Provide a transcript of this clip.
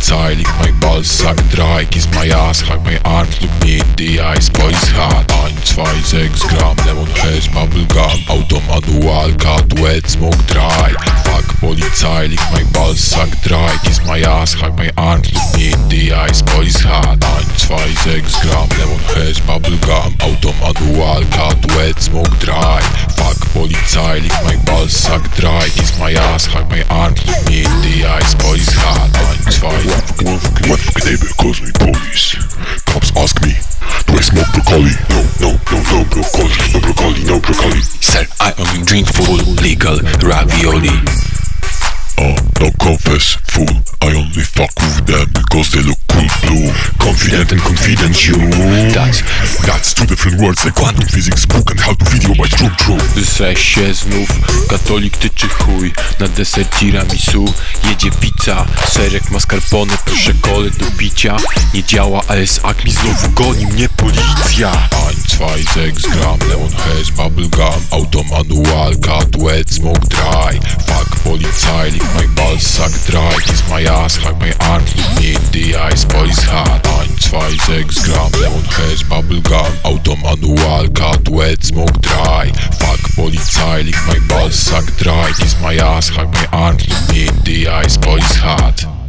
Polizei, liegt mein Ballsack, 3, kiss my ass, halt my arms, look me in the eyes, boys hard. 1, 2, 6 Gramm, Lemon Haze, Bubblegum, Automanual, Duett, Smoke 3. Fuck Polizei, liegt mein Ballsack, 3, kiss my ass, halt my arms, look me in the eyes, boys hard. 1, 2, 6 Gramm, Lemon Haze, Bubblegum, Automanual, Duett, Smoke 3. Fuck Polizei, liegt mein Ballsack, 3, kiss my ass, halt my arms, look me in the eyes, boys hard. 1, 2, What fucking neighbor calls me police? Cops ask me, do I smoke broccoli? No broccoli, no broccoli, no broccoli. Sir, I only drink full legal ravioli. No confess, fool, I only fuck with them because they look cool blue. Confident and confidential. That's two different words like quantum physics book and how to video by true. Zse się znów, katolik tyczy chuj. Na deser tiramisu jedzie pizza. Serek mascarpone, proszę kole do picia. Nie działa AS mi znowu goni mnie policja. 1, 2, 6 Gramm, Lemon Haze, Bubblegum, Automanual, Duett, Smoke 3. Fuck Polizei, liegt mein Ballsack, 3, kiss my ass, halt my arms, look me in the eyes, boys hard. 1, 2, 6 Gramm, Lemon Haze, Bubblegum, Automanual, Duett, Smoke 3. Fuck Polizei, liegt mein Ballsack, 3, kiss my ass, halt my arms, look me in the eyes, boys hard.